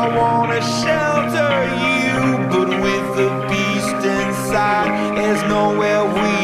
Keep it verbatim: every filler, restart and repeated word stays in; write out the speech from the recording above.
I wanna shelter you, but with the beast inside, there's nowhere we